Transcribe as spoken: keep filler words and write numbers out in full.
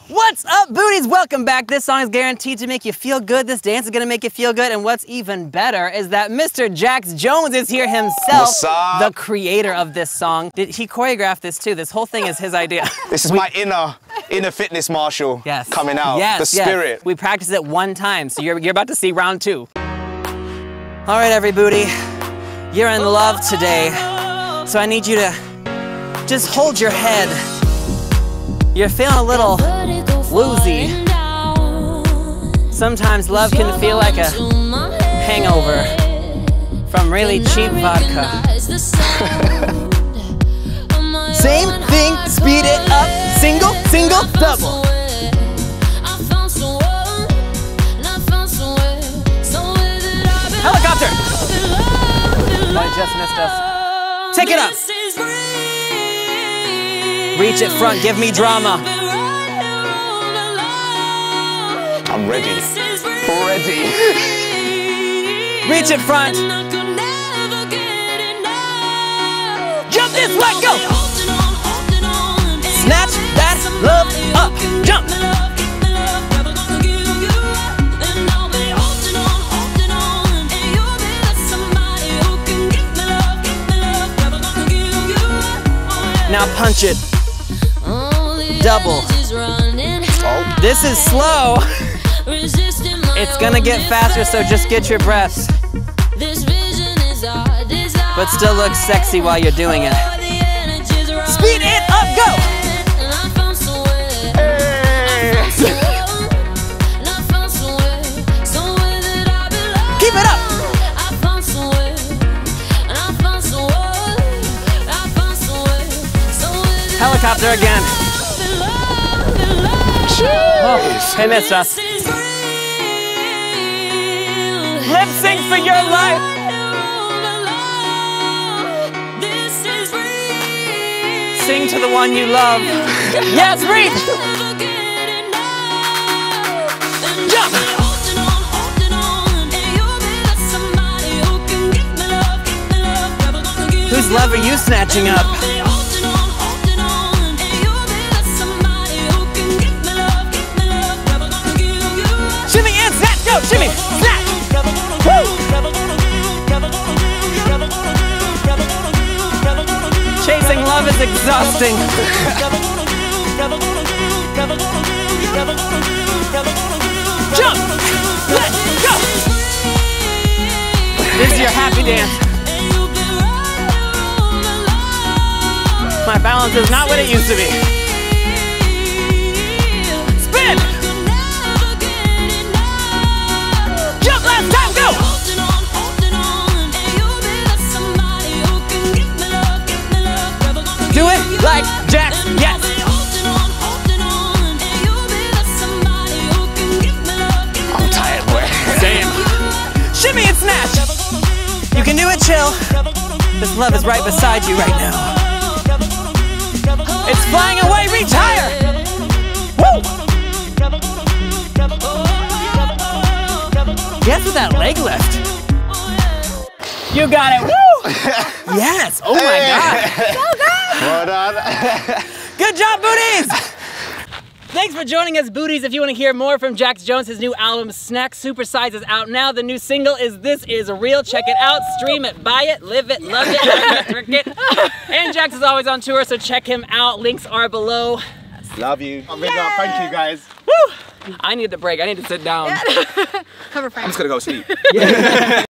What's up, booties? Welcome back. This song is guaranteed to make you feel good. This dance is gonna make you feel good. And what's even better is that Mister Jax Jones is here himself, What's up? the creator of this song. Did he choreographed this too? This whole thing is his idea. This is my inner, inner fitness marshal Yes. coming out. Yes, the yes. spirit. We practiced it one time, so you're, you're about to see round two. All right, every booty, you're in love today. So I need you to just hold your head. You're feeling a little woozy. Sometimes love can feel like a hangover from really cheap vodka. Same thing, speed it up, single, single, double. Helicopter! I just missed us. Take it up. Reach it front, give me drama. I'm ready. Ready. Reach it front. Jump this way, go! Snatch that love up, jump! Now punch it. Double. Oh. This is slow. It's gonna get faster, so just get your breath. But still look sexy while you're doing it. Speed it up, go! Hey. Keep it up! Helicopter again. Oh, they missed us. Lip sync for your life. Sing to the one you love. Yes, reach. Jump. Whose love are you snatching up? Shimmy and snatch, go, shimmy, snatch. Woo! Chasing love is exhausting. Jump! Let go! This is your happy dance. My balance is not what it used to be. Spin! Jump last time, go! Do it like Jax, yes! I'm tired, boy. Same. Shimmy and snatch! You can do it, chill. This love is right beside you right now. It's flying away, reach higher! Woo! Yes, with that leg lift. You got it, woo! Yes, oh my God. Go, go! Well done. Good job, booties! Thanks for joining us, booties. If you want to hear more from Jax Jones, his new album, Snack Supersize, is out now. The new single is This Is Real. Check it out, stream it, buy it, live it, love it, work it. And Jax is always on tour, so check him out. Links are below. Love you. I'm big up. Thank you, guys. Woo! I need the break. I need to sit down. Cover I'm just gonna go sleep.